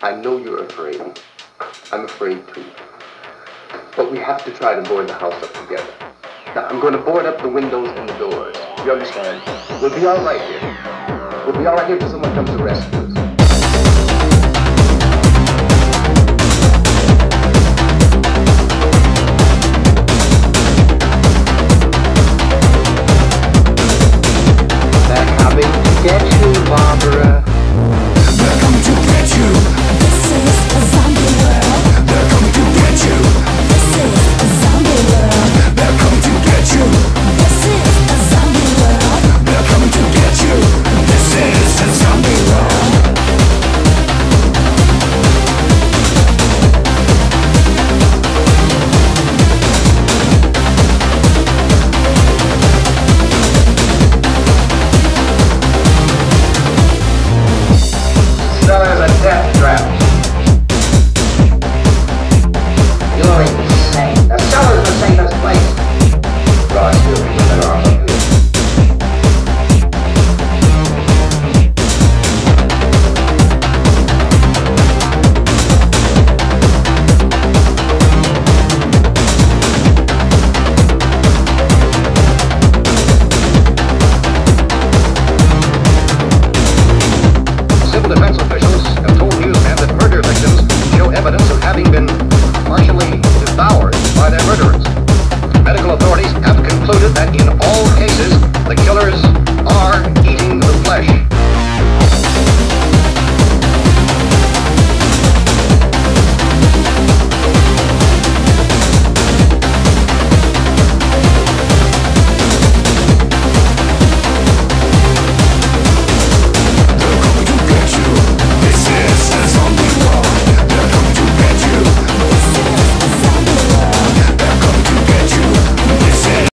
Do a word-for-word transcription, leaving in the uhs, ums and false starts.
I know you're afraid. I'm afraid too. But we have to try to board the house up together. Now, I'm going to board up the windows and the doors. You understand? We'll be all right here. We'll be all right here till someone comes to rescue.